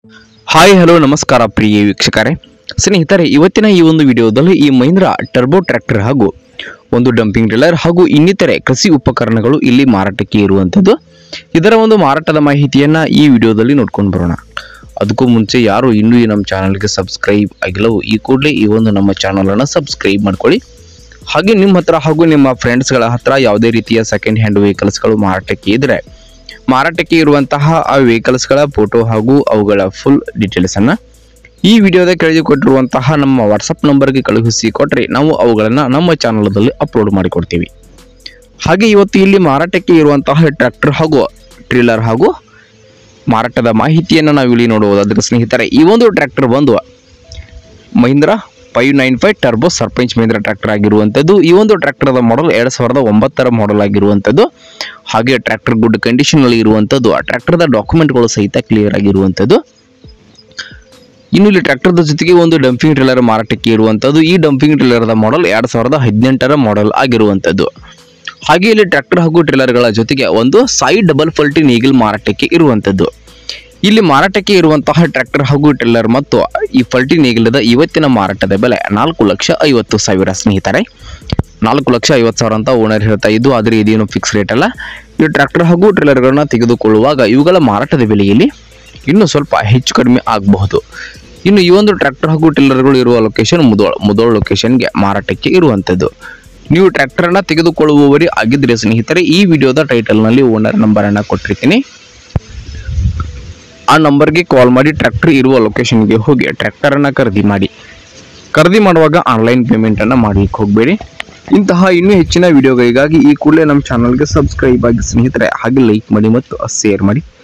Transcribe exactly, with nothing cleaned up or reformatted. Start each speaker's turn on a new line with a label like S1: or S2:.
S1: Hi hello ನಮಸ್ಕಾರ ಪ್ರಿಯ ವೀಕ್ಷಕರೇ ಸ್ನೇಹಿತರೆ, ಇವತ್ತಿನ ಈ ಒಂದು ವಿಡಿಯೋದಲ್ಲಿ ಈ ಮಹೀಂದ್ರಾ ಟರ್ಬೋ ಟ್ರ್ಯಾಕ್ಟರ್ ಹಾಗೂ ಒಂದು ಡಂಪಿಂಗ್ ಟ್ರಿಲ್ಲರ್ ಹಾಗೂ ಇನ್ನಿತರೆ ಕೃಷಿ ಉಪಕರಣಗಳು ಇಲ್ಲಿ ಮಾರಾಟಕ್ಕೆ ಇರುವಂಥದ್ದು. ಇದರ ಒಂದು ಮಾರಾಟದ ಮಾಹಿತಿಯನ್ನು ಈ ವಿಡಿಯೋದಲ್ಲಿ ನೋಡ್ಕೊಂಡು ಬರೋಣ. ಅದಕ್ಕೂ ಮುಂಚೆ ಯಾರು ಇನ್ನೂ ಈ ನಮ್ಮ ಚಾನಲ್ಗೆ ಸಬ್ಸ್ಕ್ರೈಬ್ ಆಗಿಲ್ಲವೋ ಈ ಕೂಡಲೇ ಈ ಒಂದು ನಮ್ಮ ಚಾನಲನ್ನು ಸಬ್ಸ್ಕ್ರೈಬ್ ಮಾಡ್ಕೊಳ್ಳಿ. ಹಾಗೆ ನಿಮ್ಮ ಹತ್ರ ಹಾಗೂ ನಿಮ್ಮ ಫ್ರೆಂಡ್ಸ್ಗಳ ಹತ್ರ ಯಾವುದೇ ರೀತಿಯ ಸೆಕೆಂಡ್ ಹ್ಯಾಂಡ್ ವೆಹಿಕಲ್ಸ್ಗಳು ಮಾರಾಟಕ್ಕೆ ಇದ್ದರೆ ಮಾರಾಟಕ್ಕೆ ಇರುವಂತಹ ಆ ವೆಹಿಕಲ್ಸ್ಗಳ ಫೋಟೋ ಹಾಗೂ ಅವುಗಳ ಫುಲ್ ಡೀಟೇಲ್ಸನ್ನು ಈ ವಿಡಿಯೋದ ಕೆಳಗೆ ಕೊಟ್ಟಿರುವಂತಹ ನಮ್ಮ ವಾಟ್ಸಪ್ ನಂಬರ್ಗೆ ಕಳುಹಿಸಿ ಕೊಟ್ಟರೆ ನಾವು ಅವುಗಳನ್ನು ನಮ್ಮ ಚಾನಲದಲ್ಲಿ ಅಪ್ಲೋಡ್ ಮಾಡಿಕೊಡ್ತೀವಿ. ಹಾಗೆ ಇವತ್ತು ಇಲ್ಲಿ ಮಾರಾಟಕ್ಕೆ ಇರುವಂತಹ ಟ್ರ್ಯಾಕ್ಟರ್ ಹಾಗೂ ಟ್ರಿಲ್ಲರ್ ಹಾಗೂ ಮಾರಾಟದ ಮಾಹಿತಿಯನ್ನು ನಾವು ಇಲ್ಲಿ ನೋಡುವುದಾದರೆ ಸ್ನೇಹಿತರೆ, ಈ ಒಂದು ಟ್ರ್ಯಾಕ್ಟರ್ ಬಂದು Mahindra five nine five turbo Sarpanch Mahindra tractor ಆಗಿರುವಂಥದ್ದು. ಈ ಒಂದು ಟ್ರ್ಯಾಕ್ಟರ್ದ ಮಾಡಲ್ ಎರಡು ಸಾವಿರದ ಒಂಬತ್ತರ ಮಾಡಲ್ ಆಗಿರುವಂಥದ್ದು. ಹಾಗೆ ಟ್ರ್ಯಾಕ್ಟರ್ ಗುಡ್ ಕಂಡೀಷನಲ್ಲಿ ಇರುವಂಥದ್ದು. ಆ ಟ್ರ್ಯಾಕ್ಟರ್ದ ಡಾಕ್ಯುಮೆಂಟ್ಗಳು ಸಹಿತ ಕ್ಲಿಯರ್ ಆಗಿರುವಂಥದ್ದು. ಇನ್ನು ಇಲ್ಲಿ ಟ್ರ್ಯಾಕ್ಟರ್ದ ಜೊತೆಗೆ ಒಂದು ಡಂಪಿಂಗ್ ಟ್ರಿಲ್ಲರ್ ಮಾರಾಟಕ್ಕೆ ಇರುವಂಥದ್ದು. ಈ ಡಂಪಿಂಗ್ ಟ್ರಿಲ್ಲರ್ದ ಮಾಡಲ್ ಎರಡು ಸಾವಿರದ ಹದಿನೆಂಟರ ಮಾಡಲ್ ಆಗಿರುವಂಥದ್ದು. ಹಾಗೆ ಇಲ್ಲಿ ಟ್ರ್ಯಾಕ್ಟರ್ ಹಾಗೂ ಟ್ರಿಲ್ಲರ್ಗಳ ಜೊತೆಗೆ ಒಂದು ಸಾಯಿ ಡಬಲ್ ಫಲ್ಟಿ ನೇಗಿಲ್ ಮಾರಾಟಕ್ಕೆ ಇರುವಂಥದ್ದು. ಇಲ್ಲಿ ಮಾರಾಟಕ್ಕೆ ಇರುವಂತಹ ಟ್ರ್ಯಾಕ್ಟರ್ ಹಾಗೂ ಟ್ರಿಲ್ಲರ್ ಮತ್ತು ಈ ಫಲ್ಟಿ ನೇಗಿಲದ ಇವತ್ತಿನ ಮಾರಾಟದ ಬೆಲೆ ನಾಲ್ಕು ಲಕ್ಷ ಐವತ್ತು ಸಾವಿರ ಸ್ನೇಹಿತರೆ. ನಾಲ್ಕು ಲಕ್ಷ ಐವತ್ತು ಸಾವಿರ ಅಂತ ಓನರ್ ಹೇಳ್ತಾ ಇದ್ದು, ಆದರೆ ಇದೇನು ಫಿಕ್ಸ್ ರೇಟ್ ಅಲ್ಲ. ಈ ಟ್ರ್ಯಾಕ್ಟರ್ ಹಾಗೂ ಟ್ರಿಲ್ಲರ್ಗಳನ್ನ ತೆಗೆದುಕೊಳ್ಳುವಾಗ ಇವುಗಳ ಮಾರಾಟದ ಬೆಲೆಯಲ್ಲಿ ಇನ್ನೂ ಸ್ವಲ್ಪ ಹೆಚ್ಚು ಕಡಿಮೆ ಆಗಬಹುದು. ಇನ್ನು ಈ ಒಂದು ಟ್ರ್ಯಾಕ್ಟರ್ ಹಾಗೂ ಟ್ರಿಲ್ಲರ್ಗಳು ಇರುವ ಲೊಕೇಶನ್ ಮುದೋಳ ಮುದೋಳ ಲೊಕೇಶನ್ಗೆ ಮಾರಾಟಕ್ಕೆ ಇರುವಂಥದ್ದು. ನೀವು ಟ್ರ್ಯಾಕ್ಟರ್ನ ತೆಗೆದುಕೊಳ್ಳುವವರೇ ಆಗಿದ್ದರೆ ಸ್ನೇಹಿತರೆ, ಈ ವಿಡಿಯೋದ ಟೈಟಲ್ನಲ್ಲಿ ಓನರ್ ನಂಬರನ್ನು ಕೊಟ್ಟಿರ್ತೀನಿ. ಆ ನಂಬರ್ಗೆ ಕಾಲ್ ಮಾಡಿ ಟ್ರ್ಯಾಕ್ಟರ್ ಇರುವ ಲೊಕೇಶನ್ಗೆ ಹೋಗಿ ಟ್ರ್ಯಾಕ್ಟರನ್ನು ಖರೀದಿ ಮಾಡಿ. ಖರೀದಿ ಮಾಡುವಾಗ ಆನ್ಲೈನ್ ಪೇಮೆಂಟನ್ನು ಮಾಡಲಿಕ್ಕೆ ಹೋಗಬೇಡಿ. ಇಂತಹ ಇನ್ನೂ ಹೆಚ್ಚಿನ ವಿಡಿಯೋಗಳಿಗಾಗಿ ಈ ಕೂಡಲೇ ನಮ್ಮ ಚಾನಲ್ಗೆ ಸಬ್ಸ್ಕ್ರೈಬ್ ಆಗಿ ಸ್ನೇಹಿತರೆ. ಹಾಗೆ ಲೈಕ್ ಮಾಡಿ ಮತ್ತು ಶೇರ್ ಮಾಡಿ.